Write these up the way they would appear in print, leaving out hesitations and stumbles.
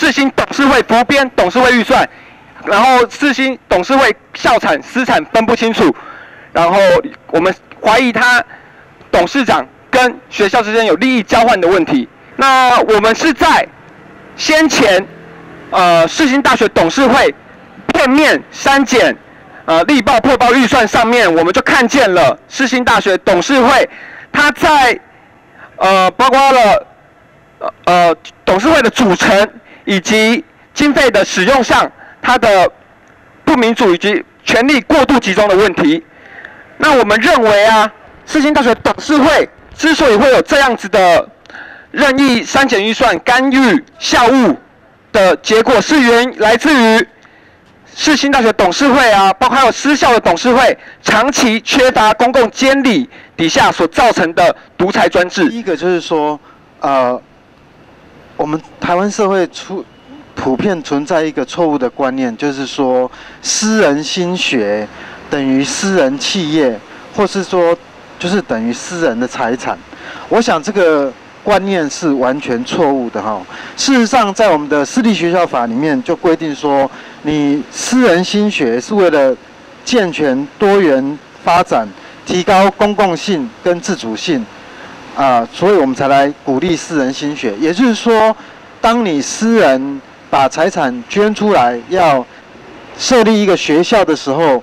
世新董事会服编董事会预算，然后世新董事会校产私产分不清楚，然后我们怀疑他董事长跟学校之间有利益交换的问题。那我们是在先前世新大学董事会片面删减力报破报预算上面，我们就看见了世新大学董事会他在包括了董事会的组成以及经费的使用上，它的不民主以及权力过度集中的问题。那我们认为啊，世新大学董事会之所以会有这样子的任意删减预算、干预校务的结果，是来自于世新大学董事会啊，包括还有私校的董事会，长期缺乏公共监理底下所造成的独裁专制。 第一个就是说，我们台湾社会普遍存在一个错误的观念，就是说私人心学等于私人企业，或是说就是等于私人的财产。我想这个观念是完全错误的哈。事实上，在我们的私立学校法里面就规定说，你私人心学是为了健全多元发展，提高公共性跟自主性。所以我们才来鼓励私人心学。也就是说，当你私人把财产捐出来，要设立一个学校的时候，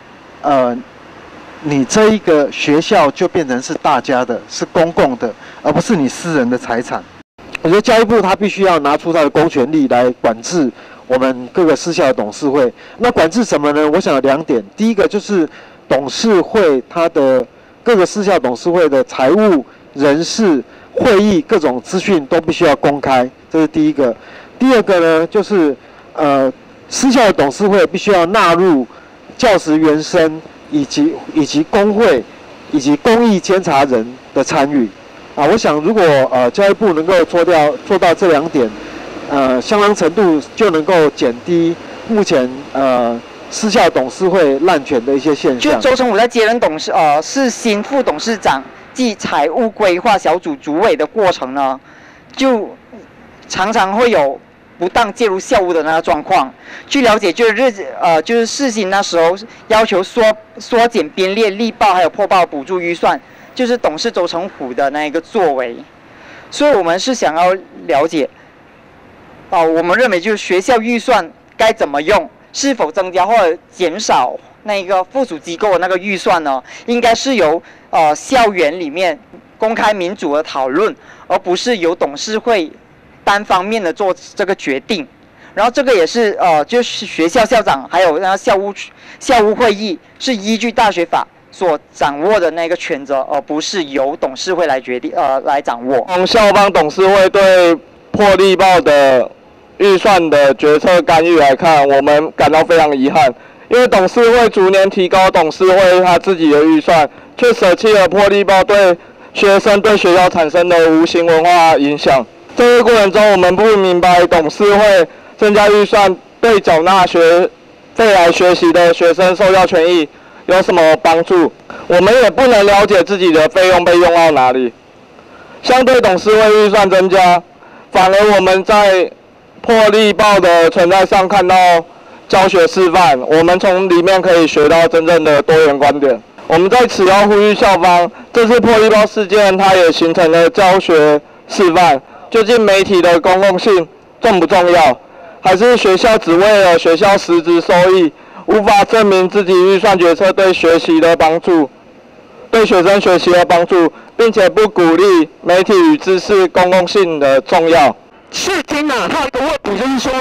你这一个学校就变成是大家的，是公共的，而不是你私人的财产。我觉得教育部他必须要拿出他的公权力来管制我们各个私校的董事会。那管制什么呢？我想有2点。第一个就是董事会它的各个私校董事会的财务、人事、会议各种资讯都必须要公开，这是第一个。第二个呢，就是私校的董事会必须要纳入教职员生以及工会以及公益监察人的参与。我想如果教育部能够做到这2点，相当程度就能够减低目前私校董事会滥权的一些现象。 就周成武在接任世新副董事长暨财务规划小组主委的过程呢，就常常会有不当介入校务的那个状况。据了解，就是世新那时候要求缩减编列力报还有破报补助预算，就是董事周成虎的那一个作为。所以我们是想要了解，我们认为就是学校预算该怎么用，是否增加或者减少那个附属机构的那个预算呢？应该是由校园里面公开民主的讨论，而不是由董事会单方面的做这个决定。然后这个也是就是学校校长还有那校务会议是依据大学法所掌握的那个权责，而不是由董事会来决定来掌握。 从校方董事会对破力报的预算的决策干预来看，我们感到非常遗憾，因为董事会逐年提高董事会他自己的预算，却舍弃了破力报对学生对学校产生的无形文化影响。这个过程中，我们不明白董事会增加预算对缴纳学费来学习的学生受教权益有什么帮助？我们也不能了解自己的费用被用到哪里。相对董事会预算增加，反而我们在破力报的存在上看到教学示范，我们从里面可以学到真正的多元观点。我们在此要呼吁校方，这次破力报事件它也形成了教学示范。究竟媒体的公共性重不重要，还是学校只为了学校实质收益，无法证明自己预算决策对学习的帮助，对学生学习的帮助，并且不鼓励媒体与知识公共性的重要。 世新啊，它有一个问题就是说，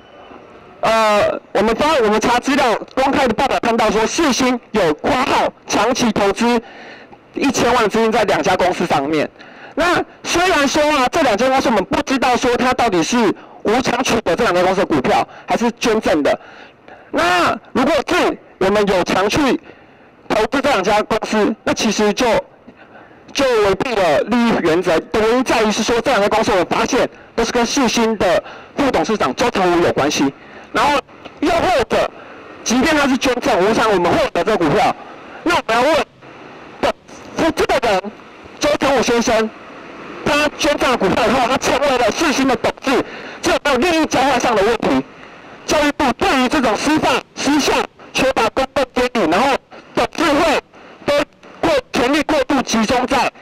我们查资料公开的报道看到说，世新有括号长期投资1000万资金在2家公司上面。那虽然说啊，这2家公司我们不知道说它到底是无偿取得这2家公司的股票，还是捐赠的。那如果是我们有偿去投资这2家公司，那其实就违背了利益原则。原因在于是说，这2家公司我们发现都是跟世新的副董事长周成武有关系。然后又或者，即便他是捐赠无偿我们获得这个股票，那我们要问，这个人周成武先生，他捐赠股票以后，他成为了世新的董事， 这有没有利益交换上的问题？教育部对于这种师范失效、缺乏公共监理，然后董事会都权力过度集中在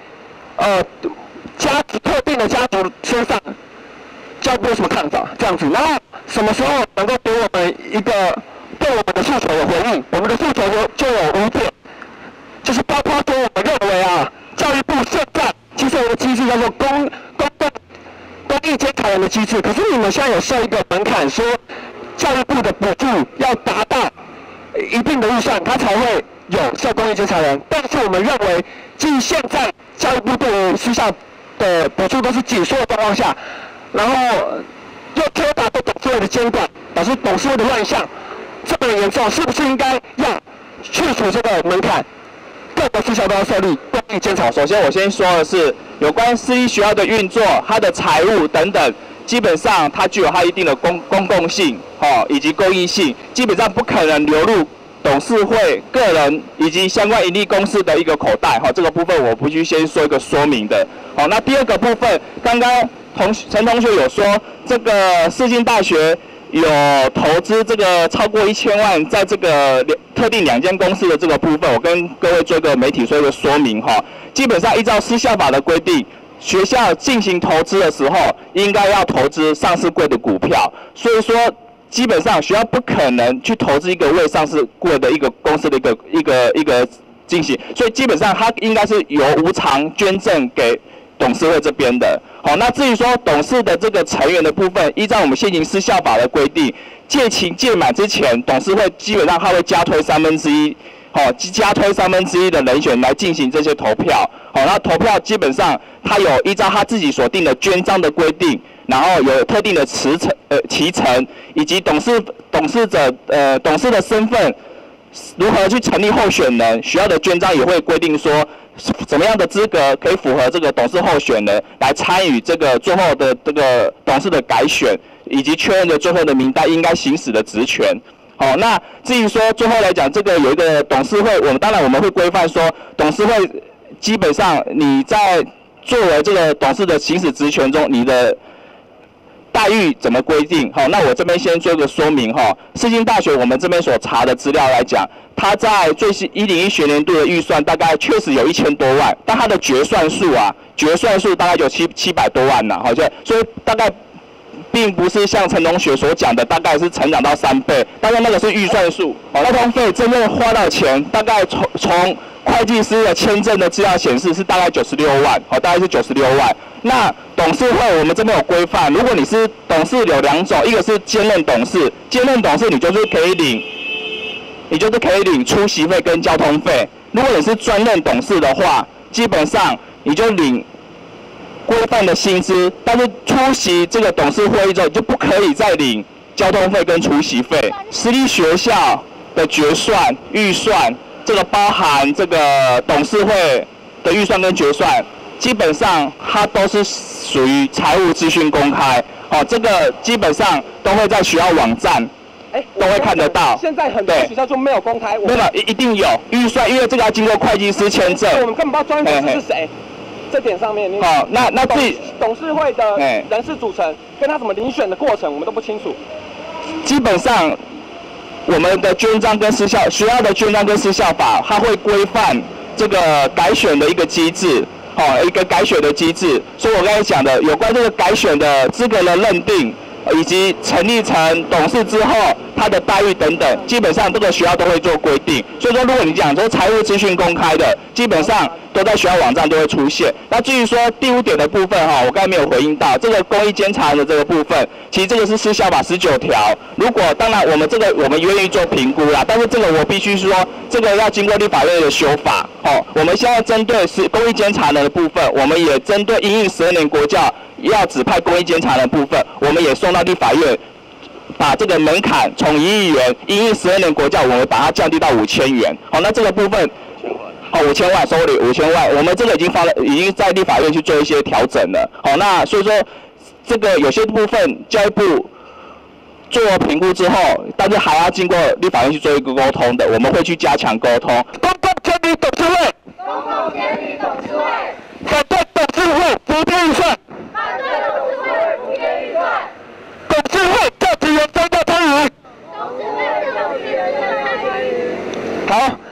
特定的家族身上，教育部有什么看法？这样子，然后什么时候能够给我们一个对我们的诉求有回应？我们的诉求就有5点，就是包括说我们认为啊，教育部现在其实有个机制叫做公益监察人的机制，可是你们现在有设一个门槛，说教育部的补助要达到一定的预算，它才会有设公益监察人。但是我们认为，基于现在教育部对于私校的补助都是紧缩的状况下，然后又缺乏对董事会的监管，导致董事会的乱象这么严重，是不是应该要去除这个门槛？各个私校都要设立公益监察。 首先，我先说的是有关私立学校的运作、它的财务等等，基本上它具有它一定的公共性，以及公益性，基本上不可能流入董事会、个人以及相关营利公司的一个口袋，这个部分我必须先说一个说明的。那第二个部分，刚刚陈同学有说，这个世新大学有投资这个超过1000万在这个特定2间公司的这个部分，我跟各位做一个媒体做一个说明哈。基本上依照私校法的规定，学校进行投资的时候，应该要投资上市柜的股票，所以说基本上学校不可能去投资一个未上市柜的一个公司的一个进行，所以基本上它应该是由无偿捐赠给董事会这边的。好，那至于说董事的这个成员的部分，依照我们现行私校法的规定，届期届满之前，董事会基本上它会加推1/3，加推1/3的人选来进行这些投票。好，那投票基本上它有依照他自己所定的捐章的规定，然后有特定的期程，以及董事的身份如何去成立候选人，学校的捐章也会规定说，怎么样的资格可以符合这个董事候选人来参与这个最后的这个董事的改选，以及确认的最后的名单应该行使的职权。好，那至于说最后来讲，这个有一个董事会，当然我们会规范说，董事会基本上你在作为这个董事的行使职权中，你的待遇怎么规定？好，那我这边先做一个说明哈。世新大学我们这边所查的资料来讲，它在最新101学年度的预算大概确实有1000多万，但它的决算数大概有700多万呐，好像所以大概并不是像陈同学所讲的，大概是成长到3倍，大概那个是预算数。交通费真正花到钱，大概从会计师的签证的资料显示是大概96万，大概是96万。那董事会我们这边有规范，如果你是董事有2种，一个是兼任董事，兼任董事你就是可以领出席费跟交通费。如果你是专任董事的话，基本上你就领规范的薪资，但是出席这个董事会议之后，你就不可以再领交通费跟出席费。私立学校的决算预算，这个包含这个董事会的预算跟决算，基本上它都是属于财务资讯公开，这个基本上都会在学校网站都会看得到。 现在很多学校就没有公开， 没有，一定有预算，因为这个要经过会计师签证。 我们根本不知道专业董事是谁。这点上面， 那自己董事会的人事组成跟他怎么遴选的过程，我们都不清楚。 基本上，我们的捐章跟学校的捐章跟私校法，它会规范这个改选的一个机制，一个改选的机制。所以我刚才讲的有关这个改选的资格的认定，以及成立成董事之后他的待遇等等，基本上这个学校都会做规定。所以说，如果你讲说财务资讯公开的，基本上都在学校网站都会出现。那至于说第5点的部分我刚才没有回应到这个公益监察人的这个部分，其实这个是私校法19条。如果当然我们愿意做评估啦，但是这个我必须说，这个要经过立法院的修法。我们现在针对公益监察人的部分，我们也针对因应12年国教要指派公益监察人的部分，我们也送到立法院，把这个门槛从1亿元因应12年国教，我们把它降低到5000元。那这个部分，5000万，5000万，我们这个已经在立法院去做一些调整了。那所以说这个有些部分教育部做评估之后，但是还要经过立法院去做一个沟通的，我们会去加强沟通。 公共监理董事会，反对董事会补贴预算， 好。